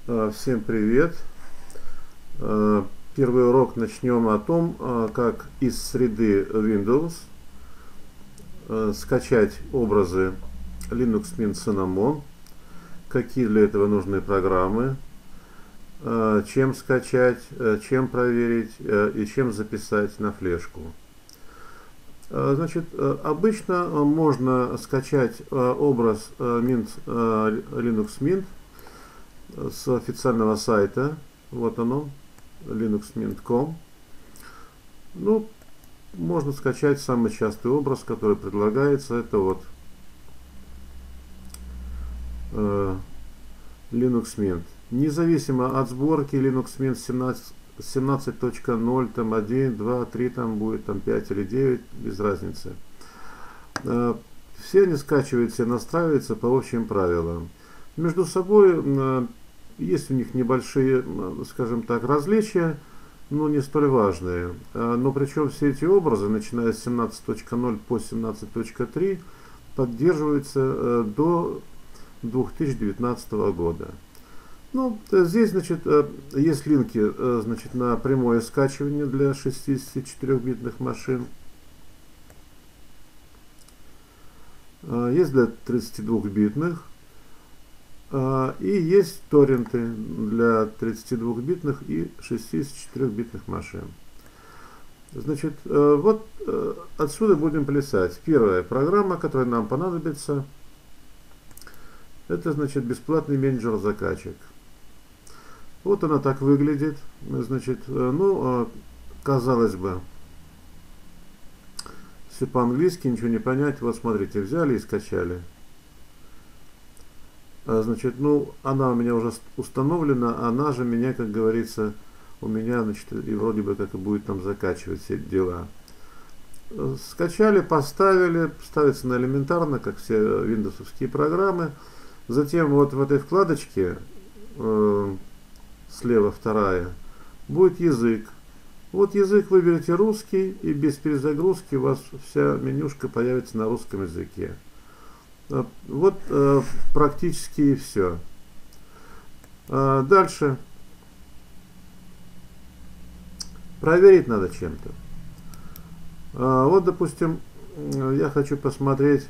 Всем привет! Первый урок начнем о том, как из среды Windows скачать образы Linux Mint Cinnamon, какие для этого нужны программы, чем скачать, чем проверить и чем записать на флешку. Значит, обычно можно скачать образ Linux Mint с официального сайта. Вот оно, linuxmint.com. Ну, можно скачать самый частый образ, который предлагается. Это вот Linux Mint. Независимо от сборки Linux Mint 17.0, там 1, 2, 3, там будет там 5 или 9, без разницы. Все они скачиваются и настраиваются по общим правилам. Между собой есть у них небольшие, скажем так, различия, но не столь важные. Но причем все эти образы, начиная с 17.0 по 17.3, поддерживаются до 2019 года. Ну, здесь, значит, есть линки, значит, на прямое скачивание для 64-битных машин. Есть для 32-битных. И есть торренты для 32-битных и 64-битных машин. Значит, вот отсюда будем плясать. Первая программа, которая нам понадобится, это, значит, бесплатный менеджер закачек. Вот она так выглядит. Значит, ну, казалось бы, все по-английски, ничего не понять. Вот смотрите, взяли и скачали. Значит, ну, она у меня уже установлена, она же меня, как говорится, у меня, значит, и вроде бы как и будет там закачивать все дела. Скачали, поставили, ставится на элементарно, как все виндовсовские программы. Затем вот в этой вкладочке, слева вторая, будет язык. Вот язык выберите русский, и без перезагрузки у вас вся менюшка появится на русском языке. Вот практически и все. Дальше. Проверить надо чем-то. Вот, допустим, я хочу посмотреть,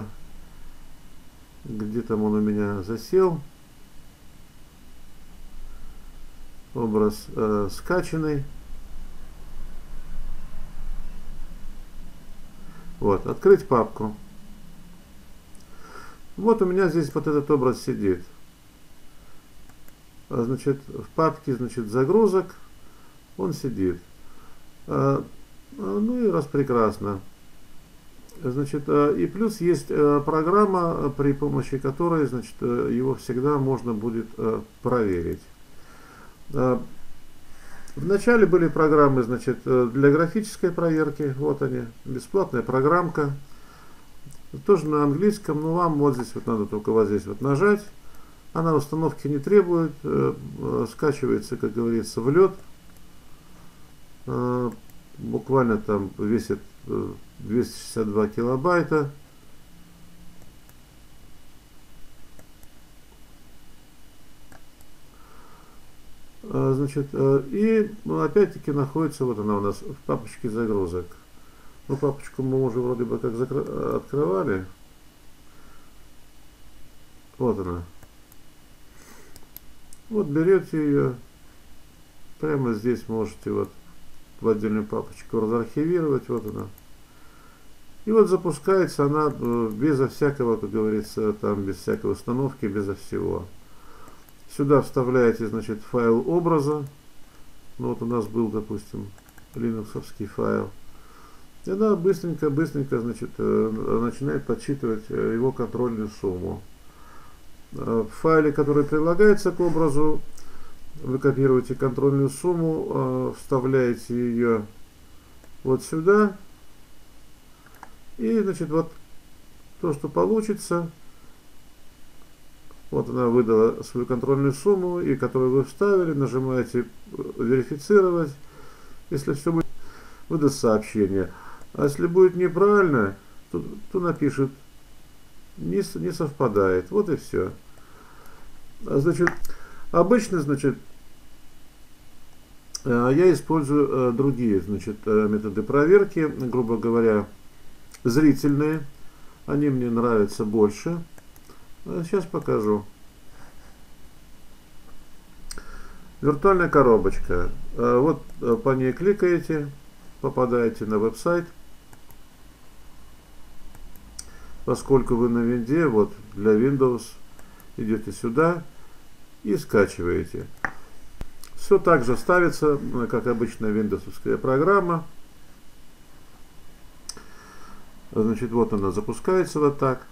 где там он у меня засел. Образ скачанный. Вот, открыть папку. Вот у меня здесь вот этот образ сидит. Значит, в папке, значит, загрузок он сидит. Ну и раз прекрасно. Значит, и плюс есть программа, при помощи которой, значит, его всегда можно будет проверить. Вначале были программы, значит, для графической проверки. Вот они, бесплатная программка. Тоже на английском, но вам вот здесь вот надо только вот здесь вот нажать. Она установки не требует, скачивается, как говорится, в лед. Буквально там весит 262 килобайта. Значит, и опять-таки находится, вот она у нас в папочке загрузок. Ну, папочку мы уже вроде бы как открывали. Вот она. Вот берете ее. Прямо здесь можете вот в отдельную папочку разархивировать. Вот она. И вот запускается она безо всякого, как говорится, там без всякой установки, безо всего. Сюда вставляете, значит, файл образа. Ну, вот у нас был, допустим, линуксовский файл. И она быстренько, значит, начинает подсчитывать его контрольную сумму. В файле, который прилагается к образу, вы копируете контрольную сумму, вставляете ее вот сюда. И, значит, вот то, что получится, вот она выдала свою контрольную сумму, и которую вы вставили, нажимаете верифицировать. Если все будет, выдаст сообщение. А если будет неправильно, то напишет не совпадает. Вот и все. Значит, Обычно, значит, я использую другие, значит, методы проверки, грубо говоря, зрительные. Они мне нравятся больше. Сейчас покажу. Виртуальная коробочка. Вот по ней кликаете, попадаете на веб-сайт. Поскольку вы на винде, вот для Windows, идете сюда и скачиваете. Все так же ставится, как обычная виндовсовская программа. Значит, вот она запускается вот так.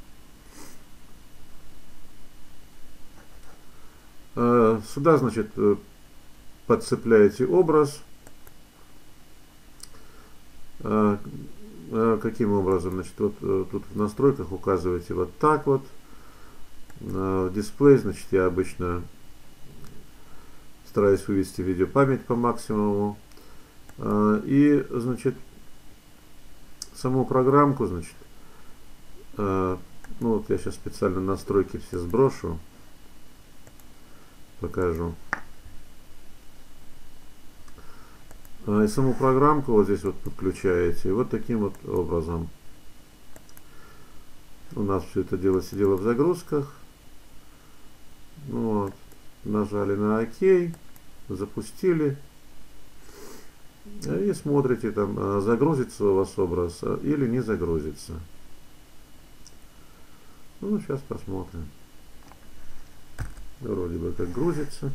Сюда, значит, подцепляете образ. Каким образом? Значит, вот тут в настройках указываете вот так вот. Дисплей, значит, я обычно стараюсь вывести видеопамять по максимуму. И, значит, саму программку, значит, ну вот я сейчас специально настройки все сброшу, покажу. И саму программку вот здесь вот подключаете. Вот таким вот образом. У нас все это дело сидело в загрузках. Вот. Нажали на ОК, запустили. И смотрите, там загрузится у вас образ или не загрузится. Ну, сейчас посмотрим. Вроде бы как грузится.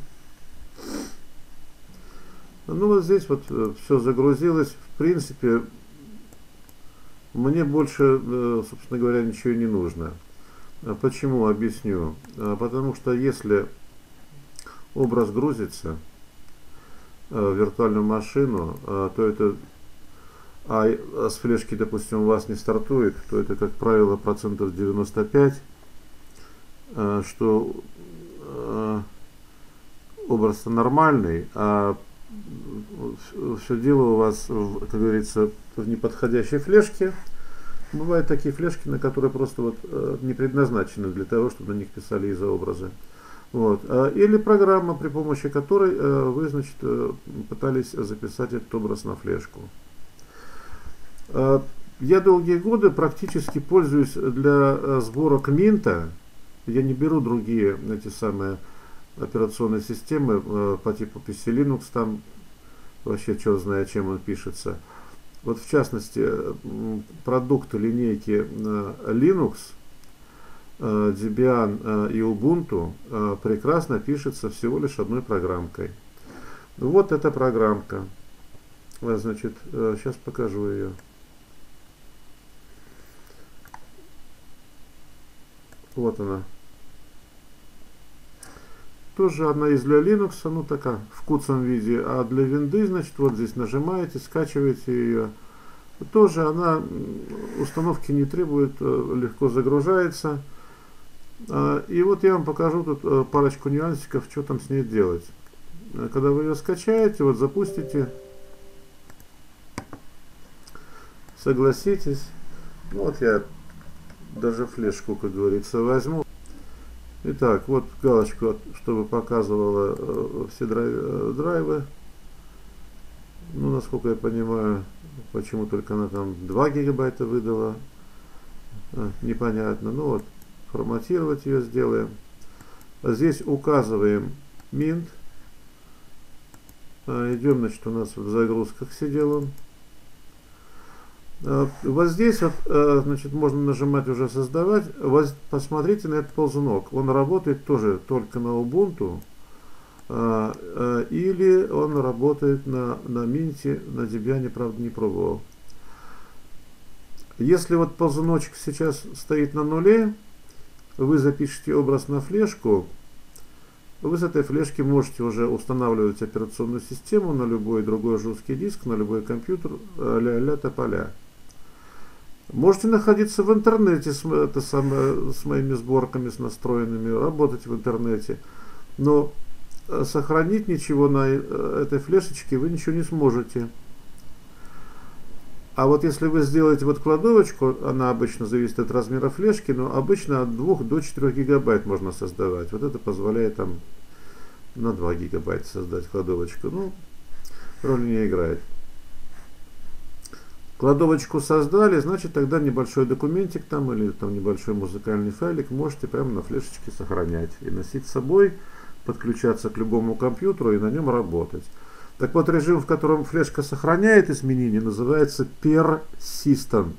Ну, вот здесь вот все загрузилось. В принципе, мне больше, собственно говоря, ничего не нужно. Почему? Объясню. Потому что если образ грузится в виртуальную машину, то это, с флешки, допустим, у вас не стартует, то это, как правило, процентов 95, что образ нормальный, а все дело у вас, как говорится, в неподходящей флешке. Бывают такие флешки, на которые просто вот не предназначены для того, чтобы на них писали изообразы. Вот. Или программа, при помощи которой вы, значит, пытались записать этот образ на флешку. Я долгие годы практически пользуюсь для сборок Минта. Я не беру другие эти самые операционные системы по типу PC Linux, там вообще черт знает, чем он пишется. Вот в частности, продукты линейки Linux, Debian и Ubuntu прекрасно пишется всего лишь одной программкой. Вот эта программка. Значит, сейчас покажу ее. Вот она. Тоже одна из для Linux, ну такая в куцом виде, а для винды, значит, вот здесь нажимаете, скачиваете ее. Тоже она установки не требует, легко загружается. И вот я вам покажу тут парочку нюансиков, что там с ней делать. Когда вы ее скачаете, вот запустите, согласитесь. Ну, вот я даже флешку, как говорится, возьму. Итак, вот галочку, чтобы показывала все драйвы. Ну, насколько я понимаю, почему только она там 2 гигабайта выдала, непонятно. Ну вот, форматировать ее сделаем. Здесь указываем Mint. Идем, значит, у нас в загрузках сидел он. Вот здесь вот, значит, можно нажимать уже создавать. Вот посмотрите на этот ползунок. Он работает тоже только на Ubuntu. Или он работает на Минте, на Debian, правда, не пробовал. Если вот ползуночек сейчас стоит на нуле, вы запишите образ на флешку, вы с этой флешки можете уже устанавливать операционную систему на любой другой жесткий диск, на любой компьютер, ля-ля тополя. Можете находиться в интернете с моими сборками, с настроенными, работать в интернете, но сохранить ничего на этой флешечке вы ничего не сможете. А вот если вы сделаете вот кладовочку, она обычно зависит от размера флешки, но обычно от 2 до 4 гигабайт можно создавать. Вот это позволяет там на 2 гигабайта создать кладовочку. Ну, роли не играет. Кладовочку создали, значит тогда небольшой документик там или там небольшой музыкальный файлик можете прямо на флешечке сохранять и носить с собой, подключаться к любому компьютеру и на нем работать. Так вот, режим, в котором флешка сохраняет изменения, называется persistent.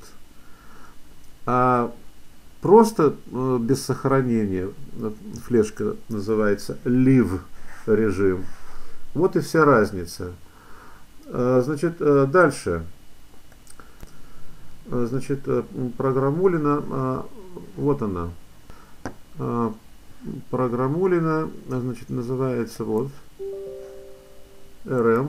А просто без сохранения флешка называется live режим. Вот и вся разница. Значит, дальше. Значит, программулина, вот она. Программулина, значит, называется вот RM.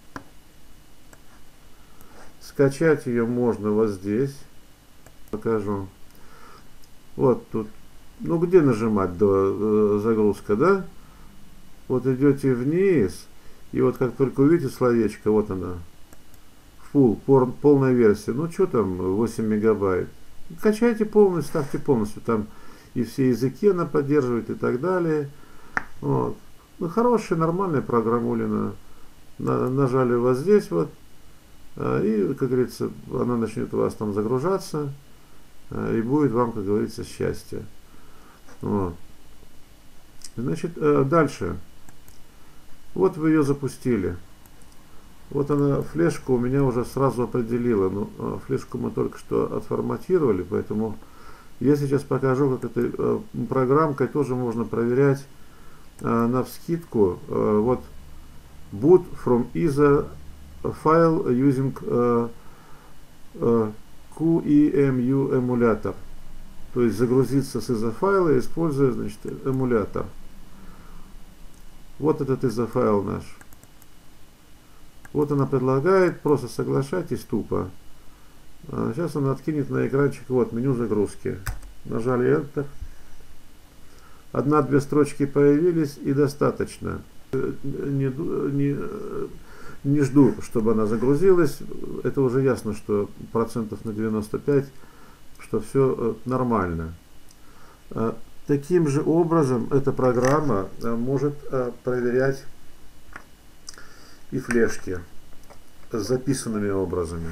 Скачать ее можно вот здесь. Покажу. Вот тут. Ну, где нажимать до загрузка, да? Вот идете вниз. И вот как только увидите словечко, вот она. Полная версия. Ну, что там, 8 мегабайт. Качайте полностью, ставьте полностью. Там и все языки она поддерживает и так далее. Вот. Ну, хорошая, нормальная программулина. Нажали вот здесь вот. И, как говорится, она начнет у вас там загружаться. И будет вам, как говорится, счастье. Вот. Значит, дальше. Вот вы ее запустили. Вот она, флешку у меня уже сразу определила. Ну, флешку мы только что отформатировали, поэтому я сейчас покажу, как этой программкой тоже можно проверять навскидку. Вот boot from either file using QEMU эмулятор. То есть загрузиться с ISO файла, используя, значит, эмулятор. Вот этот ISO файл наш. Вот она предлагает, просто соглашайтесь тупо. Сейчас она откинет на экранчик, вот, меню загрузки. Нажали Enter. 1-2 строчки появились и достаточно. Не жду, чтобы она загрузилась. Это уже ясно, что процентов на 95, что все нормально. Таким же образом эта программа может проверять и флешки с записанными образами.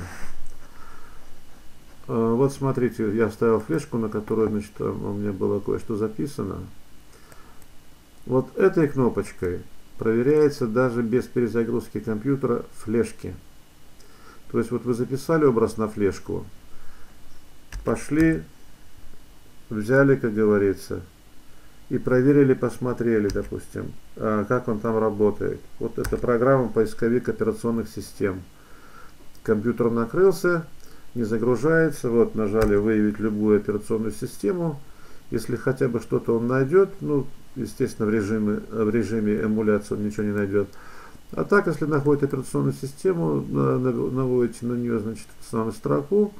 Вот смотрите, я вставил флешку, на которой, значит, у меня было кое-что записано. Вот этой кнопочкой проверяется даже без перезагрузки компьютера флешки. То есть вот вы записали образ на флешку, пошли, взяли, как говорится, и проверили, посмотрели, допустим, как он там работает. Вот эта программа поисковик операционных систем. Компьютер накрылся, не загружается. Вот нажали выявить любую операционную систему. Если хотя бы что-то он найдет, ну, естественно, в режиме эмуляции он ничего не найдет. А так, если находит операционную систему, наводите на нее, значит, самую строку,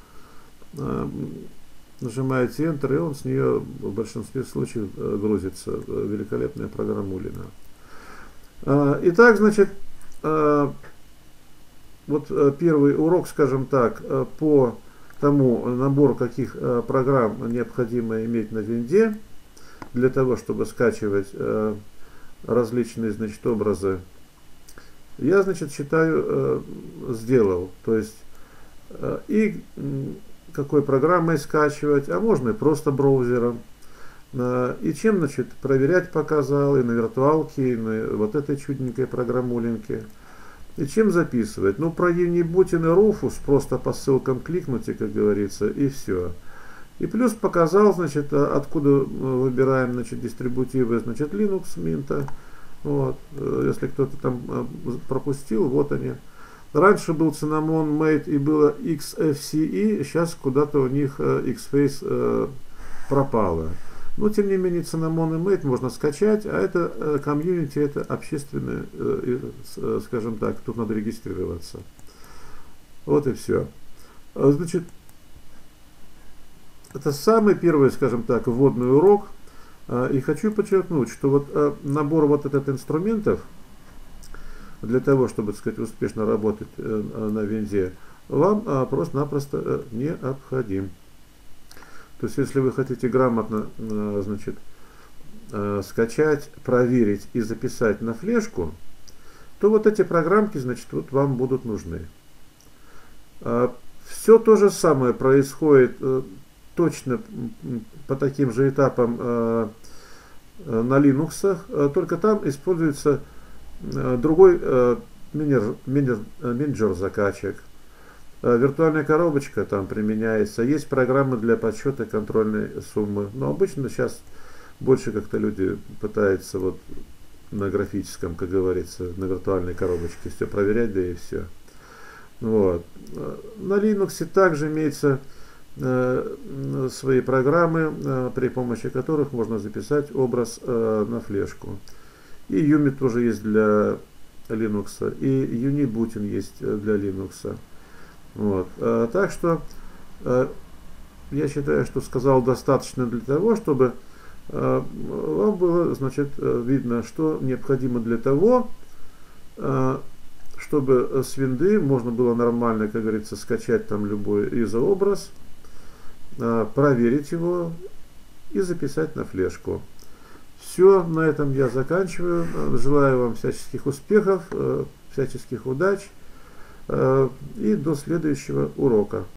нажимаете Enter, и он с нее в большинстве случаев грузится. Великолепная программулина. Итак, значит, вот первый урок, скажем так, по тому набору, каких программ необходимо иметь на винде для того, чтобы скачивать различные, значит, образы, я, значит, считаю, сделал. То есть и какой программой скачивать, а можно и просто браузером. И чем, значит, проверять показал, и на виртуалке, и на вот этой чудненькой программулинке. И чем записывать? Ну, про Unibootin и Rufus просто по ссылкам кликнуть, как говорится, и все. И плюс показал, значит, откуда выбираем, значит, дистрибутивы, значит, Linux Mint. Вот. Если кто-то там пропустил, вот они. Раньше был Cinnamon Mate и было XFCE, сейчас куда-то у них Xface пропало. Но, тем не менее, Cinnamon и Mate можно скачать, а это комьюнити, это общественное, скажем так, тут надо регистрироваться. Вот и все. Значит, это самый первый, скажем так, вводный урок. И хочу подчеркнуть, что вот набор вот этот инструментов, для того, чтобы, так сказать, успешно работать на винде, вам просто-напросто необходим. То есть, если вы хотите грамотно, значит, скачать, проверить и записать на флешку, то вот эти программки, значит, вот вам будут нужны. Все то же самое происходит точно по таким же этапам на Linux, только там используется другой менеджер закачек. Виртуальная коробочка там применяется. Есть программы для подсчета контрольной суммы. Но обычно сейчас больше как-то люди пытаются вот на графическом, как говорится, на виртуальной коробочке все проверять, да и все. Вот. На Linux также имеются свои программы, при помощи которых можно записать образ на флешку. И Yumi тоже есть для Linux, и Unibooting есть для Linux. Вот. Так что я считаю, что сказал достаточно для того, чтобы вам было, значит, видно, что необходимо для того, чтобы с винды можно было нормально, как говорится, скачать там любой изообраз, проверить его и записать на флешку. Все, на этом я заканчиваю. Желаю вам всяческих успехов, всяческих удач и до следующего урока.